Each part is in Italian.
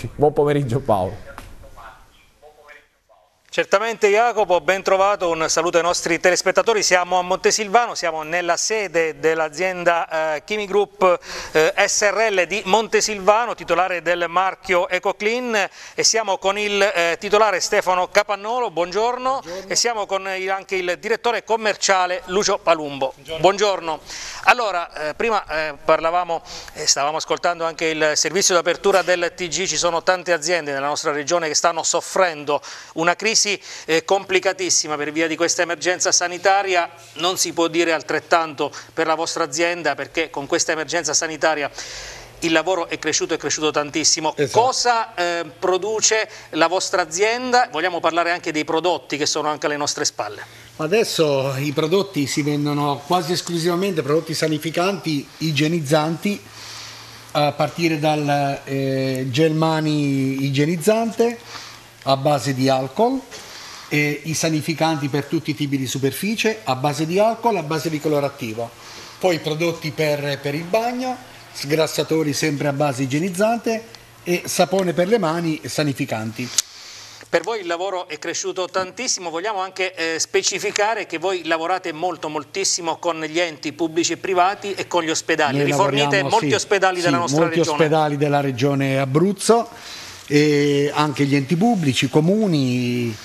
tutti. Buon pomeriggio Paolo. Certamente Jacopo, ben trovato, un saluto ai nostri telespettatori. Siamo a Montesilvano, siamo nella sede dell'azienda Chimi Group SRL di Montesilvano, titolare del marchio EcoClean, e siamo con il titolare Stefano Capannolo, buongiorno, e siamo con anche il direttore commerciale Lucio Palumbo. Buongiorno. Allora, prima parlavamo, stavamo ascoltando anche il servizio d'apertura del TG, ci sono tante aziende nella nostra regione che stanno soffrendo una crisi complicatissima per via di questa emergenza sanitaria. Non si può dire altrettanto per la vostra azienda, perché con questa emergenza sanitaria il lavoro è cresciuto tantissimo. Esatto. Cosa produce la vostra azienda? Vogliamo parlare anche dei prodotti che sono anche alle nostre spalle. Adesso i prodotti si vendono quasi esclusivamente prodotti sanificanti, igienizzanti, a partire dal gel mani igienizzante a base di alcol, e i sanificanti per tutti i tipi di superficie a base di alcol, a base di colorattivo, poi prodotti per il bagno, sgrassatori sempre a base igienizzante e sapone per le mani sanificanti. Per voi il lavoro è cresciuto tantissimo, vogliamo anche specificare che voi lavorate moltissimo con gli enti pubblici e privati e con gli ospedali. Rifornite molti ospedali della nostra regione. Molti ospedali della regione Abruzzo, e anche gli enti pubblici, comuni,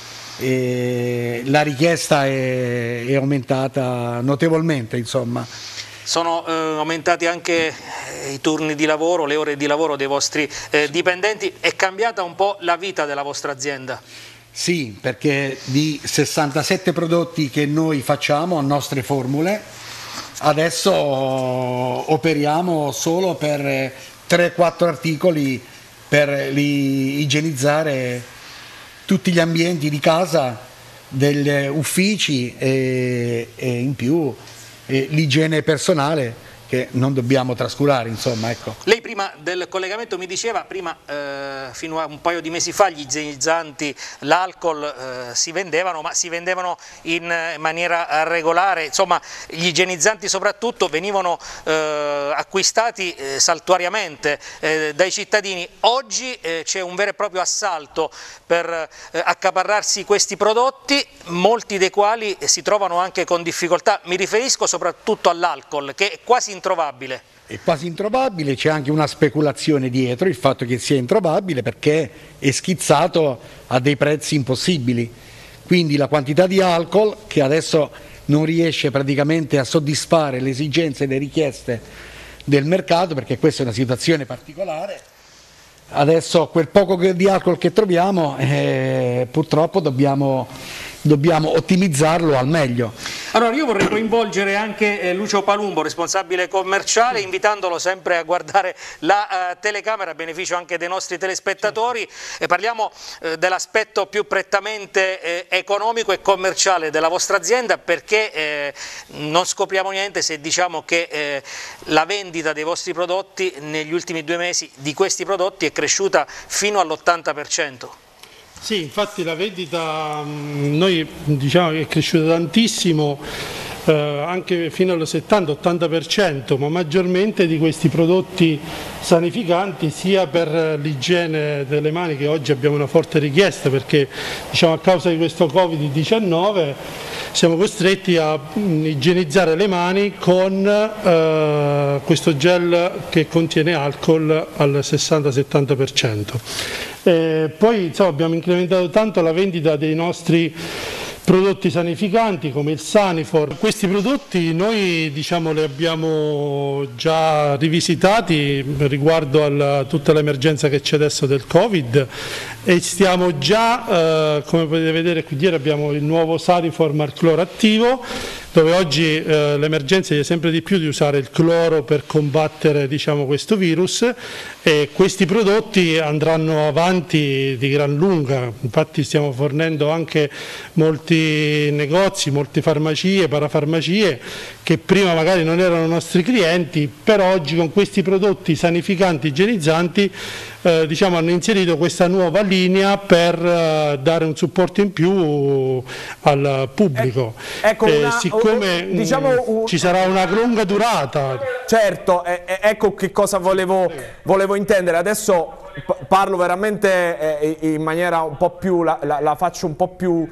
e la richiesta è aumentata notevolmente, insomma. Sono aumentati anche i turni di lavoro, le ore di lavoro dei vostri dipendenti. È cambiata un po' la vita della vostra azienda? Sì, perché di 67 prodotti che noi facciamo a nostre formule, adesso operiamo solo per 3-4 articoli per igienizzare tutti gli ambienti di casa, degli uffici e in più l'igiene personale, che non dobbiamo trascurare, insomma, ecco. Lei prima del collegamento mi diceva, fino a un paio di mesi fa gli igienizzanti, l'alcol si vendevano, ma si vendevano in maniera regolare, insomma gli igienizzanti soprattutto venivano acquistati saltuariamente dai cittadini. Oggi c'è un vero e proprio assalto per accaparrarsi questi prodotti, molti dei quali si trovano anche con difficoltà. Mi riferisco soprattutto all'alcol, che è quasi introvabile. È quasi introvabile, c'è anche una speculazione dietro il fatto che sia introvabile, perché è schizzato a dei prezzi impossibili. Quindi la quantità di alcol, che adesso non riesce praticamente a soddisfare le esigenze e le richieste del mercato, perché questa è una situazione particolare, adesso quel poco di alcol che troviamo purtroppo dobbiamo ottimizzarlo al meglio. Allora io vorrei coinvolgere anche Lucio Palumbo, responsabile commerciale, invitandolo sempre a guardare la telecamera a beneficio anche dei nostri telespettatori. Parliamo dell'aspetto più prettamente economico e commerciale della vostra azienda, perché non scopriamo niente se diciamo che la vendita dei vostri prodotti negli ultimi 2 mesi di questi prodotti è cresciuta fino all'80%. Sì, infatti la vendita noi diciamo che è cresciuta tantissimo, anche fino al 70-80%, ma maggiormente di questi prodotti sanificanti, sia per l'igiene delle mani, che oggi abbiamo una forte richiesta perché diciamo a causa di questo Covid-19 siamo costretti a igienizzare le mani con questo gel che contiene alcol al 60-70%. Poi insomma, abbiamo incrementato tanto la vendita dei nostri prodotti sanificanti come il Sanifor. Questi prodotti noi diciamo li abbiamo già rivisitati riguardo a tutta l'emergenza che c'è adesso del Covid, e stiamo già, come potete vedere qui dietro abbiamo il nuovo Sanifor al cloro attivo, dove oggi l'emergenza è sempre di più di usare il cloro per combattere diciamo, questo virus, e questi prodotti andranno avanti di gran lunga. Infatti stiamo fornendo anche molti negozi, molte farmacie, parafarmacie che prima magari non erano nostri clienti, però oggi con questi prodotti sanificanti, igienizzanti diciamo, hanno inserito questa nuova linea per dare un supporto in più al pubblico. Ecco siccome diciamo, ci sarà una lunga durata. Certo, ecco che cosa volevo intendere. Adesso parlo veramente in maniera un po' più, la faccio un po' più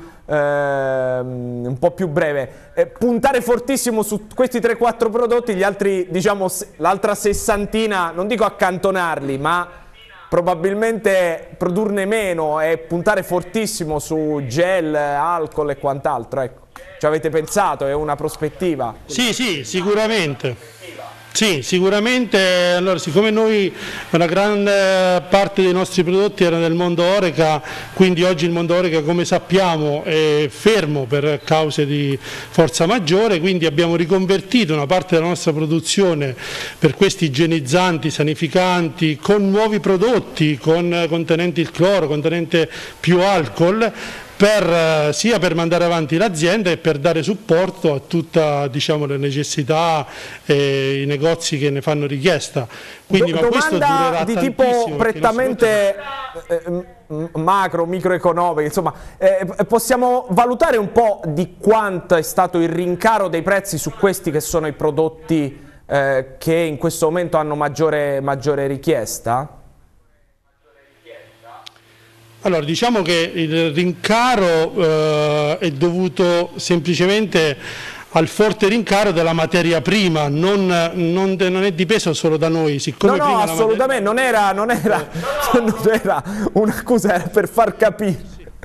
breve. Puntare fortissimo su questi 3-4 prodotti, gli altri, diciamo, l'altra sessantina, non dico accantonarli, ma probabilmente produrne meno e puntare fortissimo su gel, alcol e quant'altro, ecco. Ci avete pensato? È una prospettiva? Sì, sì, sicuramente. Sì, sicuramente. Allora, siccome noi una grande parte dei nostri prodotti era nel mondo Horeca, quindi oggi il mondo Horeca, come sappiamo, è fermo per cause di forza maggiore, quindi abbiamo riconvertito una parte della nostra produzione per questi igienizzanti, sanificanti, con nuovi prodotti, con contenenti il cloro, contenente più alcol, sia per mandare avanti l'azienda e per dare supporto a tutte, diciamo, le necessità e i negozi che ne fanno richiesta. Quindi, ma questo durerà di tipo prettamente macro, microeconomico, insomma, possiamo valutare un po' di quanto è stato il rincaro dei prezzi su questi che sono i prodotti che in questo momento hanno maggiore richiesta? Allora, diciamo che il rincaro è dovuto semplicemente al forte rincaro della materia prima, non è dipeso solo da noi. Siccome no, assolutamente, non era un'accusa, era per far capire.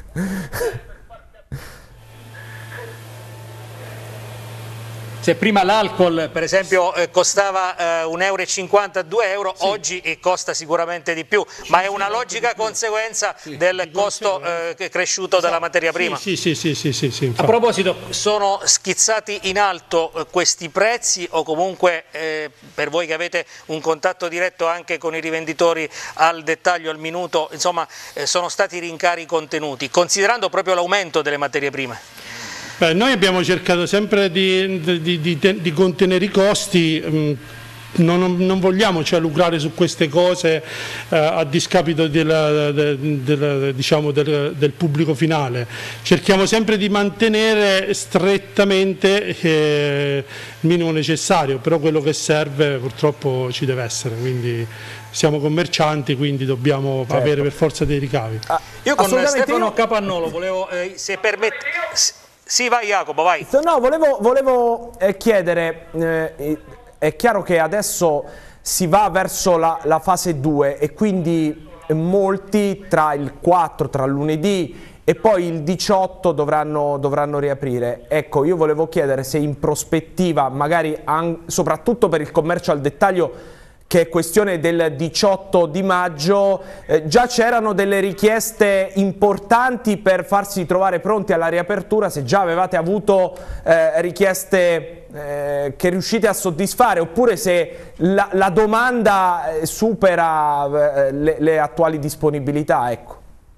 Se prima l'alcol per esempio costava 1,50 €, 2 €, sì, oggi costa sicuramente di più, ma è una logica conseguenza del costo cresciuto della materia prima. Sì. A proposito, sono schizzati in alto questi prezzi o comunque per voi che avete un contatto diretto anche con i rivenditori al dettaglio, al minuto, insomma sono stati rincari contenuti, considerando proprio l'aumento delle materie prime? Noi abbiamo cercato sempre di contenere i costi, non vogliamo lucrare su queste cose a discapito diciamo, del pubblico finale. Cerchiamo sempre di mantenere strettamente il minimo necessario, però quello che serve purtroppo ci deve essere, quindi siamo commercianti, quindi dobbiamo avere per forza dei ricavi. Io con Stefano Capannolo volevo, se permette... Sì, vai Jacopo, vai. No, volevo chiedere, è chiaro che adesso si va verso la fase 2 e quindi molti tra il 4, tra lunedì e poi il 18 dovranno riaprire. Ecco, io volevo chiedere se in prospettiva, magari soprattutto per il commercio al dettaglio, che è questione del 18 di maggio, già c'erano delle richieste importanti per farsi trovare pronti alla riapertura, se già avevate avuto richieste che riuscite a soddisfare, oppure se la domanda supera le attuali disponibilità, ecco.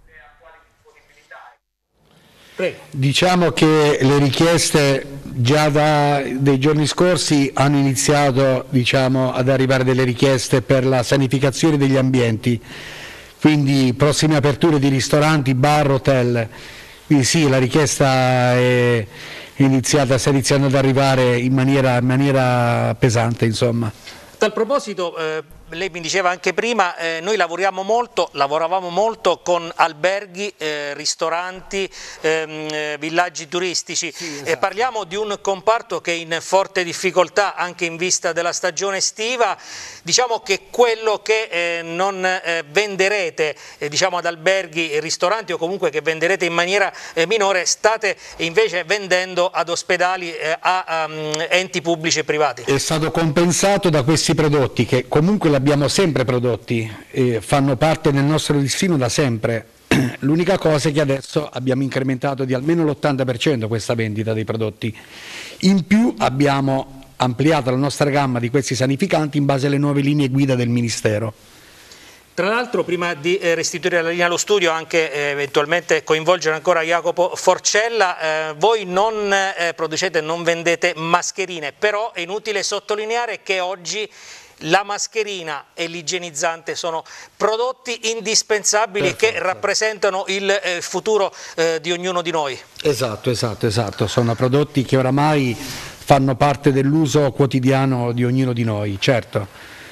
Diciamo che le richieste già dei giorni scorsi hanno iniziato, diciamo, ad arrivare delle richieste per la sanificazione degli ambienti, quindi prossime aperture di ristoranti, bar, hotel. Quindi sì, la richiesta sta iniziando ad arrivare in maniera pesante, insomma. A tal proposito, lei mi diceva anche prima, noi lavoravamo molto con alberghi, ristoranti, villaggi turistici, sì, esatto. Parliamo di un comparto che è in forte difficoltà anche in vista della stagione estiva. Diciamo che quello che non venderete diciamo ad alberghi e ristoranti, o comunque che venderete in maniera minore, state invece vendendo ad ospedali, a enti pubblici e privati. È stato compensato da questi prodotti che comunque abbiamo sempre prodotti, fanno parte del nostro destino da sempre. L'unica cosa è che adesso abbiamo incrementato di almeno l'80% questa vendita dei prodotti. In più abbiamo ampliato la nostra gamma di questi sanificanti in base alle nuove linee guida del Ministero. Tra l'altro, prima di restituire la linea allo studio, anche eventualmente coinvolgere ancora Jacopo Forcella, voi non producete, non vendete mascherine, però è inutile sottolineare che oggi la mascherina e l'igienizzante sono prodotti indispensabili. Perfetto. Che rappresentano il futuro di ognuno di noi. Esatto, sono prodotti che oramai fanno parte dell'uso quotidiano di ognuno di noi, certo.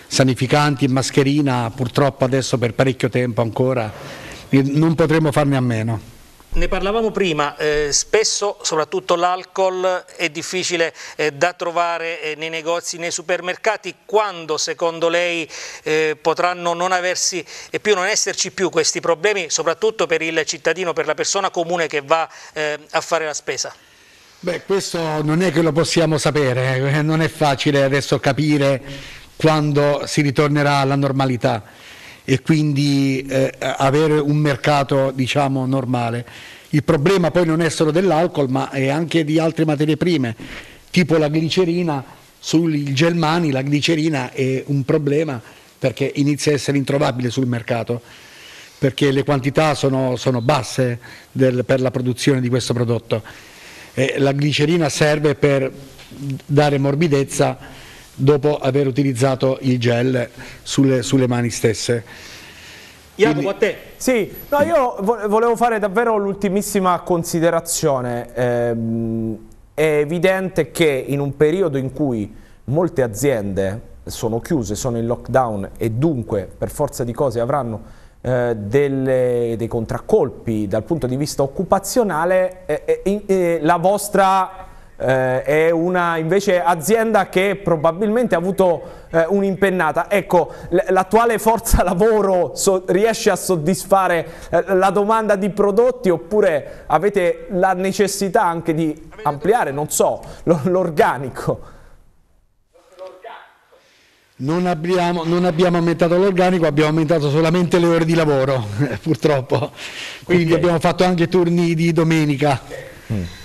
sanificanti, mascherina, purtroppo adesso per parecchio tempo ancora non potremo farne a meno. Ne parlavamo prima, spesso soprattutto l'alcol è difficile da trovare nei negozi, nei supermercati. Quando secondo lei potranno non esserci più questi problemi, soprattutto per il cittadino, per la persona comune che va a fare la spesa? Beh, questo non è che lo possiamo sapere, non è facile adesso capire quando si ritornerà alla normalità e quindi avere un mercato, diciamo, normale. Il problema poi non è solo dell'alcol, ma è anche di altre materie prime, tipo la glicerina. Sul Gelmani la glicerina è un problema perché inizia a essere introvabile sul mercato, perché le quantità sono basse per la produzione di questo prodotto. La glicerina serve per dare morbidezza dopo aver utilizzato il gel sulle mani stesse. Jacopo, a te. Sì, no, io volevo fare davvero l'ultimissima considerazione. È evidente che in un periodo in cui molte aziende sono chiuse, sono in lockdown e dunque per forza di cose avranno dei contraccolpi dal punto di vista occupazionale, la vostra è una invece azienda che probabilmente ha avuto un'impennata. Ecco, l'attuale forza lavoro riesce a soddisfare la domanda di prodotti, oppure avete la necessità anche di ampliare, non so, l'organico? Non abbiamo aumentato l'organico, abbiamo aumentato solamente le ore di lavoro, purtroppo. Quindi abbiamo fatto anche turni di domenica.